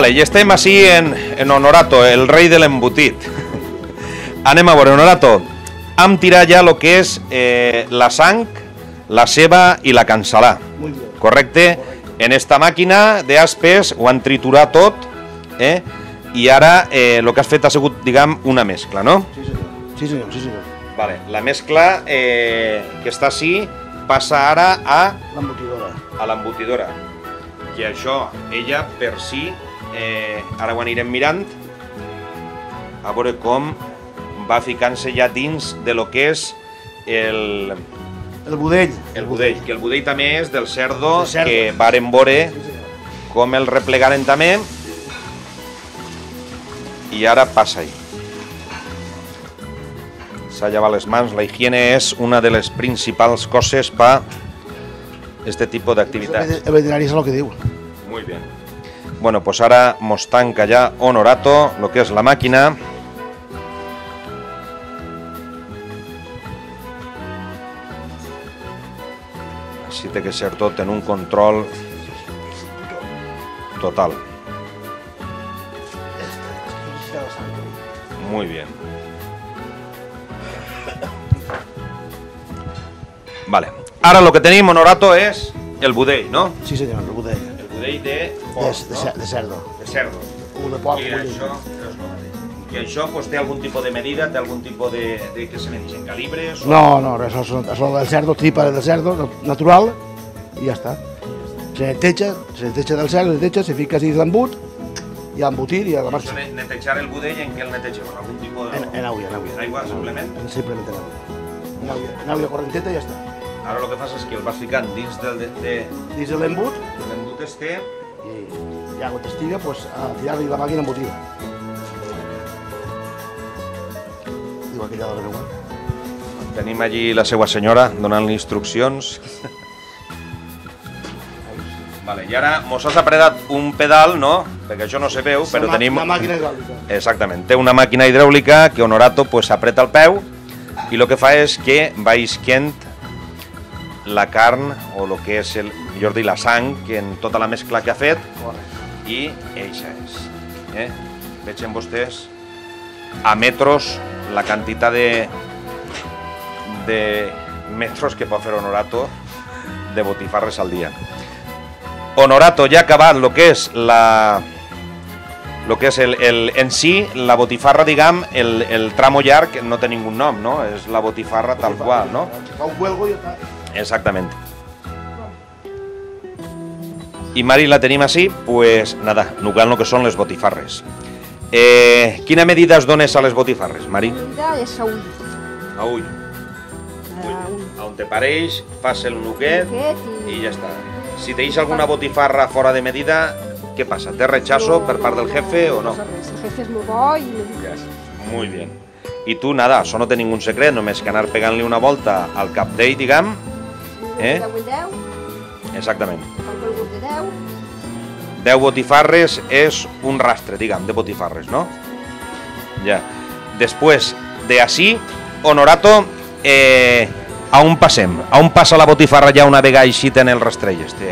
Vale, i estem així en Honorato, el rei de l'embotit. Anem a veure, Honorato. Hem tirat ja el que és la sang, la ceba i la cansalà. Correcte? En esta màquina d'aspes ho han triturat tot, i ara el que has fet ha sigut, diguem, una mescla, no? Sí, senyor. Sí, senyor. Vale, la mescla que està així passa ara a l'embotidora. Que això, ella per si, ara ho anirem mirant, a veure com va ficant-se ja dins de lo que és el budell. El budell, que el budell també és del cerdo, que varen veure com el replegaren també, i ara passa ahí. S'ha llevat les mans, la higiene és una de les principals coses per este tipus d'activitats. El veterinari és el que diu. Muy bien. Bueno, pues ara mos tanca ja Honorato, lo que és la màquina. Així té que ser tot en un control total. Muy bien. Vale. Ara lo que tenim, Honorato, és el budell, no? Sí, senyor, el budell. El budell de porc, no? De cerdo. De cerdo. O de porc. I això és el mateix. I això pues, té algun tipus de medida, té algun tipus de que se me dicen calibres? O... No, res, això del cerdo, tripa del cerdo, natural, i ja està. Se neteja del cerdo, se fica així l'embut, i a embotir, i a la marxa. Netejar el budell, en què el netegeu? En algun tipus de... En aigua. En aigua, simplement? Simplement en aigua. En aigua correnteta i ja està. Ara el que fas és que el vas ficant dins dins de l'embut. L'embut este. I ja quan estiga, pues, a tirar-li la màquina embotida. Igual que ja de l'Aragó. Tenim allí la seva senyora donant-li instruccions. Vale, i ara mos has apretat un pedal, no? Perquè això no se veu, però tenim... Una màquina hidràulica. Exactament, té una màquina hidràulica que Honorato pues, apreta el peu i el que fa és que va isquent la carn, o el que és, millor dir, la sang, que en tota la mescla que ha fet, i eixa és. Vegin vostès a metros la quantitat de metros que pot fer Honorato de botifarres al dia. Honorato ja ha acabat el que és en si, la botifarra, diguem, el tramo llarg no té ningú nom, no? És la botifarra tal qual, no? Fa un cuelgo i ja està. Exactament. I Mari la tenim així, pues nada, nugant lo que són les botifarres. Quina medida es dones a les botifarres, Mari? La medida és a ull. A ull. On te pareix, fas el nuquet i ja està. Si tenéis alguna botifarra fora de medida, què passa? ¿Té rechazo per part del jefe o no? El jefe és molt bo i no dic res. Muy bien. I tu, nada, això no té ningú secret, només que anar pegant-li una volta al cap d'ell, diguem. 10 i 10. Exactament. El volgut de 10. 10 botifarres és un rastre, diguem, de botifarres, no? Ja. Després de així, Honorato, a on passem? A on passa la botifarra ja una vegada eixit en el rastrell este?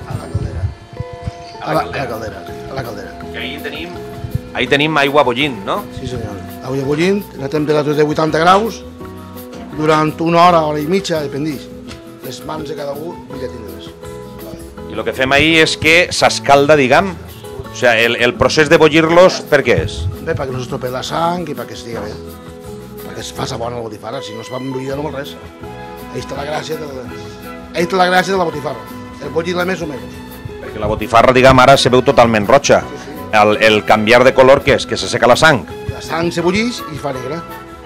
A la caldera. Que ahí tenim aigua bullint, no? Sí, senyor. Aigua bullint, la temperatura de 80 graus, durant una hora i mitja, dependix. Les mans de cada un, ja tindràs. I el que fem ahir és que s'escalda, diguem, o sigui, el procés de bullir-los, per què és? Bé, perquè no s'estropei la sang i perquè estigui bé. Perquè es faça bona la botifarra, si no es fa bullir no vol res. Ahí està la gràcia de la botifarra, el bullir-la més o menys. Perquè la botifarra, diguem, ara se veu totalment roja. El canviar de color, què és? Que se seca la sang? La sang se bullix i fa negra.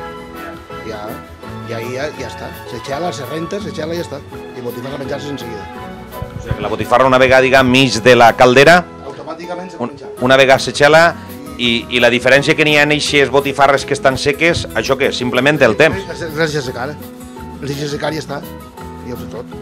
I ahí ja està. Se xela, se renta, se xela i ja està. I botifarra menjar-se en seguida. O sigui, la botifarra una vegada, diguem, mig de la caldera, automàticament se pot menjar. Una vegada se xela, i la diferència que n'hi ha en aquestes botifarres que estan seques, això què és? Simplement el temps. Les deixes secar, les deixes secar i ja està. I ja ho sé tot.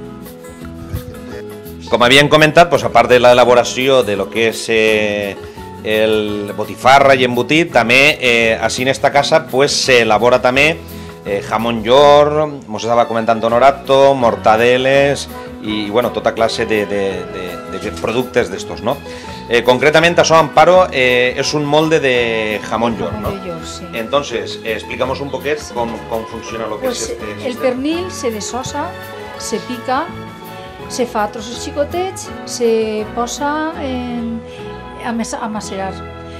Com havíem comentat, doncs, a part de l'elaboració de lo que és el botifarra i embotit, també així en esta casa s'elabora també jamón york, mos estava comentant Honorato, mortadeles i bueno, tota classe de productes d'estos, no? Concretament, això, Amparo, es un molde de jamón york, ¿no? York, sí. Entonces, explícanos un poquet cómo funciona lo que Pues es este el sistema. pernil se desossa, se pica, se fa a trossos xicotets, se posa a macerar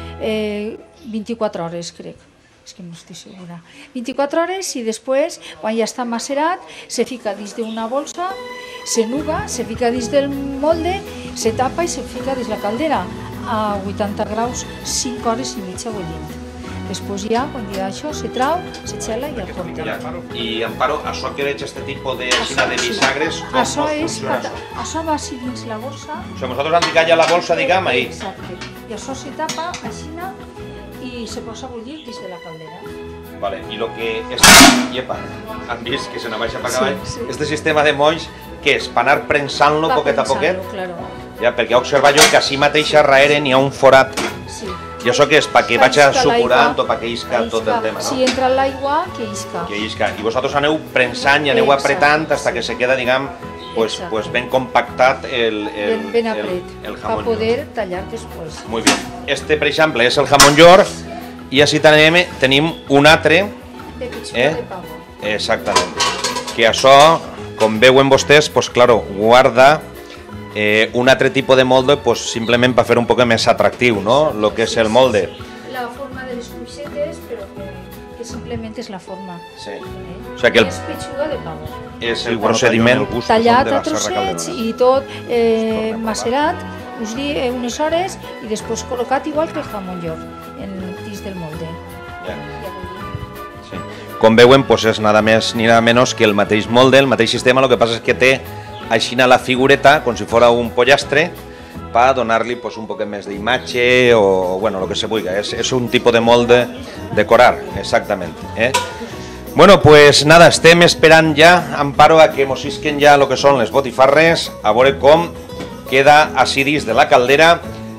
24 hores, crec. És que no estic segura. 24 hores i després, quan ja està macerat, se fica dins d'una bolsa, se nuga, se fica dins del molde, se tapa i se fica dins la caldera a 80 graus 5 hores i mitja bullint. Després ja, quan ja això, se trau, se xela i el porta. I Amparo, això que veig, este tipus de bisagres, com funciona això? Això va així dins la bolsa. O sigui, nosaltres hem ficat ja la bolsa, diguem, ahí. Exacte. I això se tapa, així, i se posa a bullir dins de la caldera. Vale, i lo que és... Iepa, han vist que se n'ha baixat per avall? Sí. Este sistema de molls, què és? Per anar prensant-lo poquet a poquet? Claro. Ja, perquè he observat jo que així mateix a darrere n'hi ha un forat. Sí. I això què és? Perquè vaig a supurant o perquè isca tot el tema, no? Si entra l'aigua, que isca. Que isca. I vosaltres aneu prensant i aneu apretant hasta que se queda, diguem, pues ben compactat el jamón. Para poder tallar després. Muy bien. Este, per exemple, és el jamón york i així tenim un altre. De pechuga de pavo. Exactament. Que això, com veuen vostès, pues claro, guarda un altre tipus de molde pues, simplement per fer un poc més atractiu, no? Lo que és el molde. La forma de les cuixetes, però que simplement és la forma. Sí. O sigui que és pechuga de pavo. És el procediment tallat a trossets i tot macerat, us di unes hores i després col·locat igual que el jamón york dins del molde. Ja. Sí. Com veuen, pues és nada més ni nada menys que el mateix molde, el mateix sistema, el que passa és que té així la figureta, com si fos un pollastre, per donar-li pues, un poc més d'imatge o bueno, lo que se vulgui. És un tipus de molde decorar, exactament. Bueno, pues nada, estem esperant ja, Amparo, a que mos isquen ja lo que són les botifarres, a veure com queda així dins de la caldera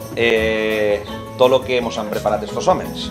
tot lo que mos han preparat estos homes.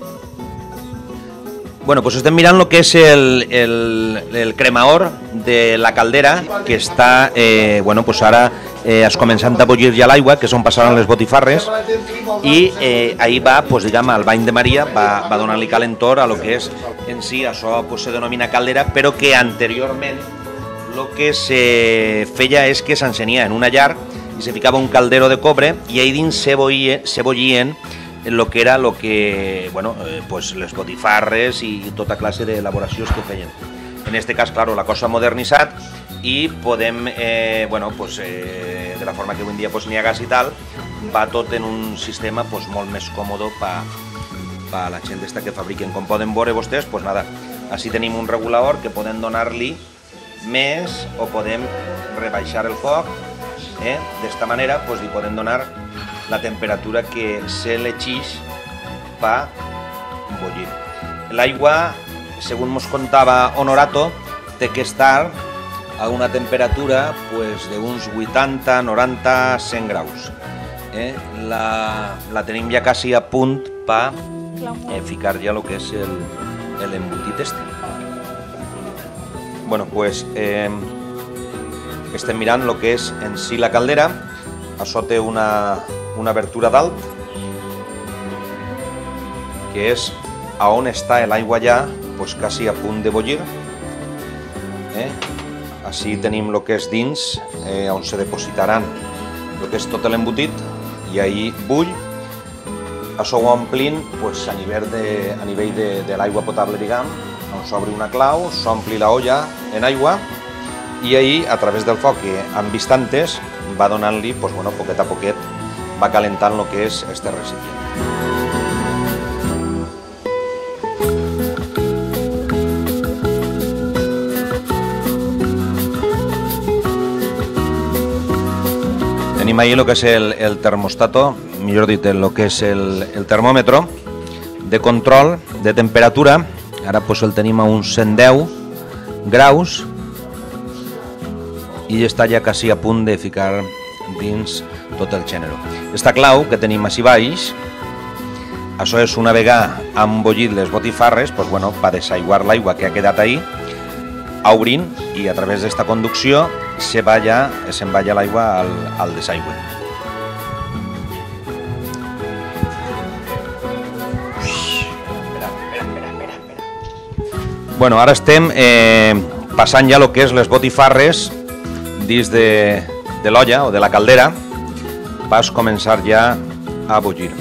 Bueno, pues estem mirant lo que és el cremaor de la caldera, que està, bueno, pues ara es començant a bullir ja l'aigua, que és on passaran les botifarres, i ahí va, pues diguem, al bany de Maria, va donar-li calentor a lo que és en si, això pues, se denomina caldera, però que anteriorment lo que se feia és que s'encenia en una llar i se ficava un caldero de cobre i ahí dins se bullien lo que era bueno, pues les botifarres i tota classe d'elaboracions que feien. En este cas, claro, la cosa ha modernitzat i podem, bueno, pues, de la forma que avui en dia pues, n'hi ha gas i tal, va tot en un sistema pues, molt més còmode per la gent esta que fabriquen. Com poden veure vostès, pues nada, així tenim un regulador que podem donar-li més o podem rebaixar el foc, d'esta manera pues, li podem donar la temperatura que se l'exigeix per bullir. L'aigua, segons ens contava Honorato, té que estar a una temperatura pues, d'uns 80, 90, 100 graus. La tenim ja quasi a punt per ficar ja el que és l'embotit este. Bueno, pues estem mirant el que és en si la caldera. Això té una obertura dalt, que és a on està l'aigua ja, pues, quasi a punt de bullir. Així tenim el que és dins, on se depositaran el que és tot l'embotit, i ahí bull. Això ho omplint pues, a nivell de l'aigua potable, diguem, on s'obre una clau, s'ompli la olla en aigua, i ahí, a través del foc, que amb instantes, va donant-li, pues, bueno, poquet a poquet, va calentant el que és este recipient. Tenim ahí el que és el termostato, millor dit, el que és el termòmetre de control de temperatura. Ara pues, el tenim a uns 110 graus, i està ja quasi a punt de ficar dins tot el gènere. Esta clau que tenim així baix, això és una vegada han bullit les botifarres, pues, bueno, per desaiguar l'aigua que ha quedat ahí, obrint, i a través d'esta conducció se'n va ja l'aigua al desaigüe. Bueno, ara estem passant ja el que és les botifarres dins de l'olla o de la caldera. Vas començar ja a bullir.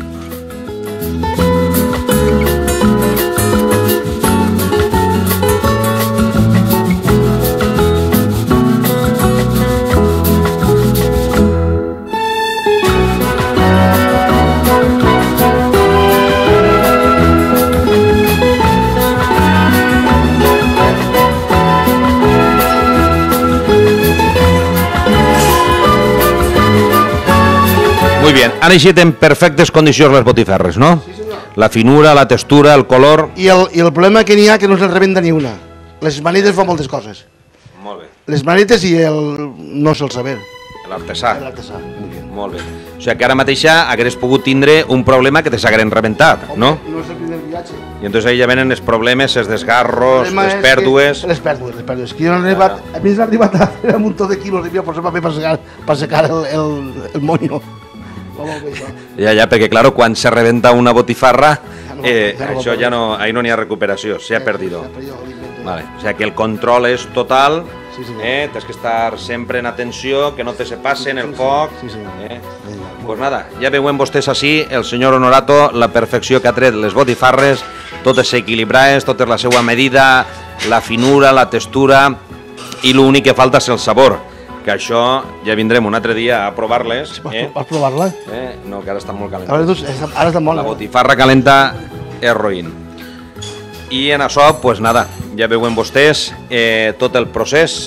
Muy bien, han eixit en perfectes condicions les botifarres, no? Sí, senyor. La finura, la textura, el color... I el problema que n'hi ha que no se'l rebenta ni una. Les manetes fan moltes coses. Molt bé. Les manetes i el no se'l saber. L'artesà. L'artesà. Molt bé. O sigui que ara mateixa hagués pogut tindre un problema que te s'hagueren rebentat, no? No és el primer viatge. I entonces ahí ja venen els problemes, els desgarros, les pèrdues... Les pèrdues. Que jo no he arribat, a mi m'ha arribat a fer un muntó de quilos de posar paper per secar el moño. Ja, perquè, claro, quan se rebenta una botifarra, això ja no, ahí no n'hi ha recuperació, se ha perdido. Vale. O sea que el control és total, tens que estar sempre en atenció, que no te se passe en el foc. Pues nada, ja veuen vostès així, el senyor Honorato, la perfecció que ha tret les botifarres, totes equilibrades, totes la seva medida, la finura, la textura, i l'únic que falta és el sabor. Que això ja vindrem un altre dia a provar-les. Vas provar-la? No, que ara estan molt calentes. Ara estan molt. La botifarra calenta és roïn. I en això, pues nada, ja veuen vostès tot el procés.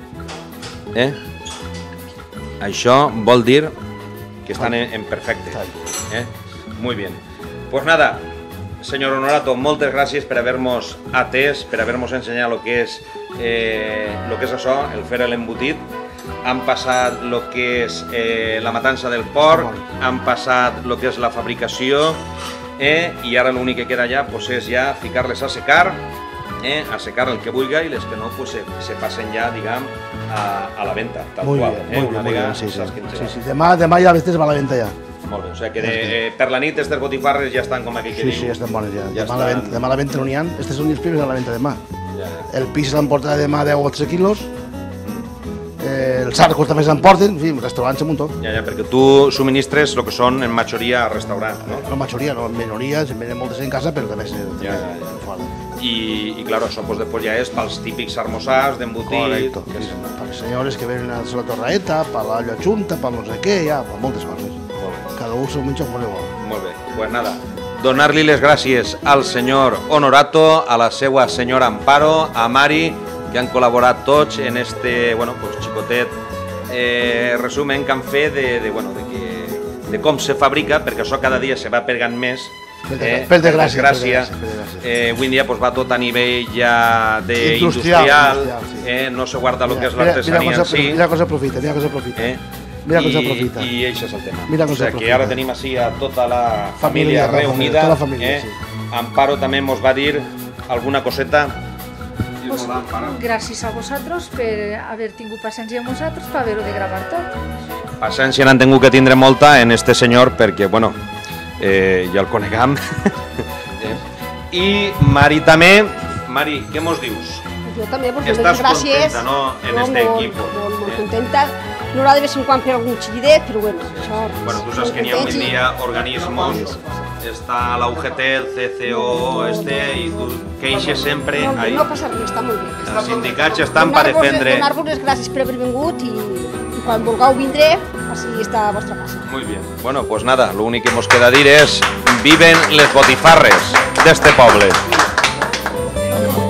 Això vol dir que estan en perfecte. Muy bien. Pues nada, señor Honorato, moltes gràcies per haver-nos atès, per haver-nos ensenyat el que és això, el fer l'embotit. Han passat el que és la matança del porc, han passat el que és la fabricació, i ara l'únic que queda ja és ja ficar-les a secar el que vulgui, i les que no se passen ja, diguem, a la venda, tal qual. Una vegada saps quin serà. Sí, demà ja les tens a la venda ja. Molt bé, o sigui que per la nit aquestes botifarres ja estan com aquell que diu. Sí, estan bones ja. Demà a la venda no n'hi ha, aquestes són els primers a la venda demà. El pis l'han portat demà 10 o 12 quilos, els arcos també s'emporten, en fi, restaurants un muntó. Ja, perquè tu subministres el que són en majoria restaurants, no? No majoria, no, en minoria, se'n venen moltes en casa, però també fora. I claro, això després ja és pels típics armosars d'embotit. Correcto, per les senyores que venen a la torraeta, per l'olla junta, per no sé què, ja, per moltes coses. Cada un s'ho menja com vol. Molt bé, pues nada, donar-li les gràcies al senyor Honorato, a la seva senyora Amparo, a Mari, que han col·laborat tots en este, xicotet resumen que han fet de com se fabrica, perquè això cada dia se va pegant més. Per desgràcia. Avui en dia va tot a nivell ja d'industrial, no se guarda el que és l'artesania en si. Mira com s'aprofita. I això és el tema. O sigui que ara tenim així a tota la família reunida. Amparo també ens va dir alguna coseta. Pues, gràcies a vosaltres per haver tingut paciència amb vosaltres per haver-ho de gravar tot. Paciència n'han tingut que tindre molta en este senyor perquè, bueno, ja el conegam. I Mari també. Mari, què mos dius? Jo també, perquè estàs gràcies. Contenta, no?, en este equipo. Molt contenta. No de vez en quan per algun xiquidet, però bueno, això... Bueno, tu saps que n'hi ha avui dia organismos, està la UGT, el CCO, i tu queixes sempre... No passa res, està molt bé. Els sindicats estan per defendre... Donar-vos les gràcies per haver vingut i quan vulgueu vindré, així està a vostra casa. Muy bien. Bueno, pues nada, l'únic que mos queda dir és viven les botifarres d'este poble.